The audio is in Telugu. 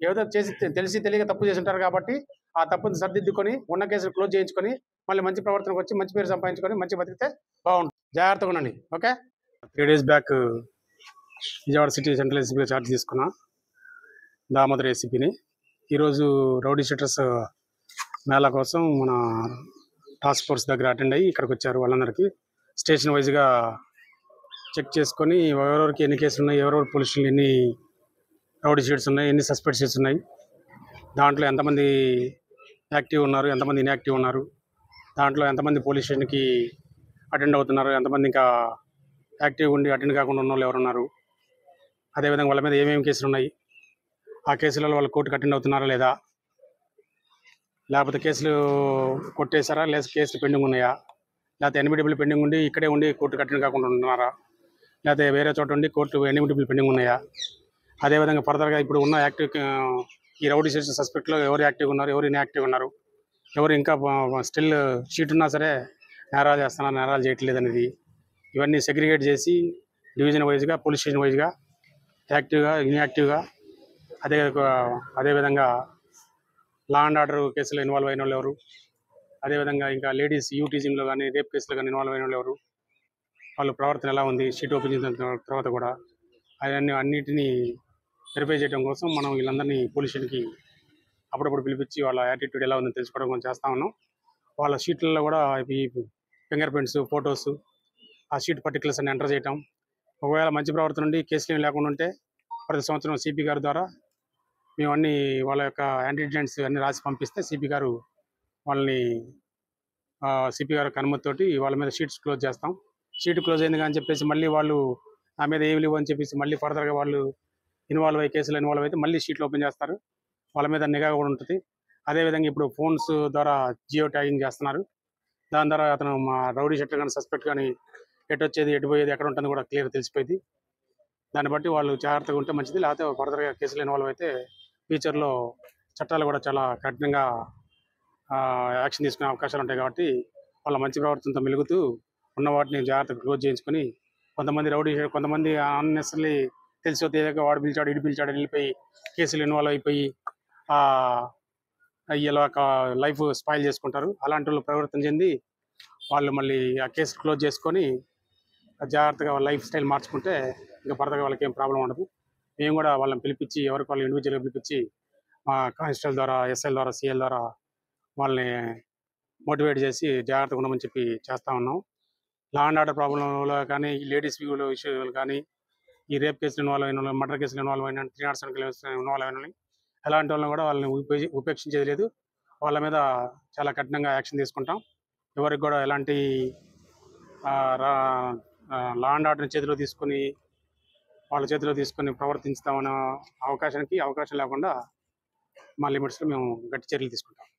ఏదో చేసి తెలిసి తెలియక తప్పు చేసి ఉంటారు కాబట్టి ఆ తప్పుని సరిదిద్దుకొని ఉన్న కేసులు క్లోజ్ చేయించుకొని మళ్ళీ మంచి ప్రవర్తనకు వచ్చి మంచి పేరు సంపాదించుకొని మంచి బతికితే బాగుంటుంది. జాగ్రత్తగా ఉండండి. Okay. 3 days back Vijayawada city central ఏసీపీగా ఛార్జ్ తీసుకున్నా, దామోదర్ ఏసీపీని. ఈరోజు రౌడీ షీటర్స్ మేళా కోసం మన టాస్క్ ఫోర్స్ దగ్గర అటెండ్ అయ్యి ఇక్కడికి వచ్చారు. వాళ్ళందరికీ స్టేషన్ వైజ్గా చెక్ చేసుకొని ఎవరెవరికి ఎన్ని కేసులు ఉన్నాయి, ఎవరెవరు పోలీస్ స్టేషన్లు ఎన్ని రౌడీ షీట్స్ ఉన్నాయి, ఎన్ని సస్పెక్ట్ షీట్స్ ఉన్నాయి, దాంట్లో ఎంతమంది యాక్టివ్ ఉన్నారు, ఎంతమంది ఇన్యాక్టివ్ ఉన్నారు, దాంట్లో ఎంతమంది పోలీస్ స్టేషన్కి అటెండ్ అవుతున్నారు, ఎంతమంది ఇంకా యాక్టివ్ ఉండి అటెండ్ కాకుండా ఉన్న వాళ్ళు ఎవరున్నారు, అదేవిధంగా వాళ్ళ మీద ఏమేమి కేసులు ఉన్నాయి, ఆ కేసులలో వాళ్ళు కోర్టుకు అటెండ్ అవుతున్నారా లేదా, లేకపోతే కేసులు కొట్టేశారా, లేదా కేసులు పెండింగ్ ఉన్నాయా, లేకపోతే ఎన్బిడబ్ల్యూ పెండింగ్ ఉండి ఇక్కడే ఉండి కోర్టుకు అటెండ్ కాకుండా ఉన్నారా, లేకపోతే వేరే చోట ఉండి కోర్టు ఎన్బిడబ్ల్యూ పెండింగ్ ఉన్నాయా, అదేవిధంగా ఫర్దర్గా ఇప్పుడు ఉన్న యాక్టివ్ ఈ రౌడీ షీట్స్ సస్పెక్ట్లో ఎవరు యాక్టివ్ ఉన్నారు, ఎవరు ఇన్యాక్టివ్ ఉన్నారు, ఎవరు ఇంకా స్టిల్ షీట్ ఉన్నా సరే నేరాలు చేస్తున్నారు, నేరాలు చేయట్లేదు అనేది, ఇవన్నీ సెగ్రిగేట్ చేసి డివిజన్ వైజ్గా పోలీస్ స్టేషన్ వైజ్గా యాక్టివ్గా ఇన్యాక్టివ్గా అదేవిధంగా లా అండ్ ఆర్డర్ కేసులో ఇన్వాల్వ్ అయిన వాళ్ళు ఎవరు, అదేవిధంగా ఇంకా లేడీస్ యూటీజింగ్లో కానీ రేప్ కేసులో కానీ ఇన్వాల్వ్ అయిన వాళ్ళు ఎవరు, వాళ్ళ ప్రవర్తన ఎలా ఉంది షీట్ ఓపెన్ చేసిన తర్వాత కూడా అన్నిటినీ వెరిఫై చేయడం కోసం మనం వీళ్ళందరినీ పోలీస్ స్టేషన్కి అప్పుడప్పుడు పిలిపించి వాళ్ళ యాటిట్యూడ్ ఎలా ఉందని తెలుసుకోవడం కోసం చేస్తూ ఉన్నాం. వాళ్ళ షీట్లలో కూడా ఈ ఫింగర్ ప్రింట్స్, ఫొటోస్, ఆ షీట్ పర్టికులర్స్ అన్ని ఎంటర్ చేయటం, ఒకవేళ మంచి ప్రవర్తన నుండి కేసులు ఏమి లేకుండా ఉంటే ప్రతి సంవత్సరం సిపి గారి ద్వారా మేము అన్ని వాళ్ళ యొక్క యాంటీజెంట్స్ అన్ని రాసి పంపిస్తే సిపి గారు వాళ్ళని సిపి గారి అనుమతితోటి వాళ్ళ మీద షీట్స్ క్లోజ్ చేస్తాం. షీట్ క్లోజ్ అయింది అని చెప్పేసి మళ్ళీ వాళ్ళు నా మీద ఏమి లేవు అని చెప్పేసి మళ్ళీ ఫర్దర్గా వాళ్ళు కేసులో ఇన్వాల్వ్ అయితే మళ్ళీ షీట్లు ఓపెన్ చేస్తారు. వాళ్ళ మీద నిఘా కూడా ఉంటుంది. అదేవిధంగా ఇప్పుడు ఫోన్స్ ద్వారా జియో ట్యాగింగ్ చేస్తున్నారు. దాని ద్వారా అతను మా రౌడీ షీటర్ కానీ సస్పెక్ట్ కానీ ఎటు వచ్చేది, ఎటు పోయేది, ఎక్కడ ఉంటుంది కూడా క్లియర్ తెలిసిపోయింది. దాన్ని బట్టి వాళ్ళు జాగ్రత్తగా ఉంటే మంచిది. లేకపోతే ఫర్దర్గా కేసులు ఇన్వాల్వ్ అయితే ఫ్యూచర్లో చట్టాలు కూడా చాలా కఠినంగా యాక్షన్ తీసుకునే అవకాశాలు ఉంటాయి. కాబట్టి వాళ్ళ మంచి ప్రవర్తనతో మెలుగుతూ ఉన్న వాటిని జాగ్రత్తగా క్లోజ్ చేయించుకొని కొంతమంది అన్నెసరీ తెలిసి తెలియక వాడు పిలిచాడు, ఇటు పిలిచాడు వెళ్ళిపోయి కేసులు ఇన్వాల్వ్ అయిపోయి ఇలా లైఫ్ స్పాయిల్ చేసుకుంటారు. అలాంటి వాళ్ళు ప్రవర్తన చెంది వాళ్ళు మళ్ళీ ఆ కేసు క్లోజ్ చేసుకొని జాగ్రత్తగా వాళ్ళ లైఫ్ స్టైల్ మార్చుకుంటే ఇంకా ఫర్దర్గా వాళ్ళకి ఏం ప్రాబ్లం ఉండదు. మేము కూడా వాళ్ళని పిలిపించి ఎవరికి వాళ్ళు ఇండివిజువల్గా పిలిపించి మా కానిస్టేబుల్ ద్వారా, ఎస్ఐల ద్వారా, సిఎల్ ద్వారా వాళ్ళని మోటివేట్ చేసి జాగ్రత్తగా ఉండమని చెప్పి చేస్తూ ఉన్నాం. లా అండ్ ఆర్డర్ ప్రాబ్లంలో కానీ, లేడీస్ ఇష్యూలు కానీ, ఈ రేప్ కేసులు ఇన్వాల్వ్ అయిన వాళ్ళు, మర్డర్ కేసులు ఇన్వాల్వ్ అయిన 307 కేసులు ఇన్వాల్వ్ అయిన ఎలాంటి వాళ్ళని కూడా వాళ్ళని ఉపేక్షించేది లేదు. వాళ్ళ మీద చాలా కఠినంగా యాక్షన్ తీసుకుంటాం. ఎవరికి కూడా ఎలాంటి లా అండ్ ఆర్డర్ని వాళ్ళ చేతిలో తీసుకొని ప్రవర్తిస్తామన్న అవకాశం లేకుండా మా లిమిట్స్లో మేము గట్టి చర్యలు తీసుకుంటాం.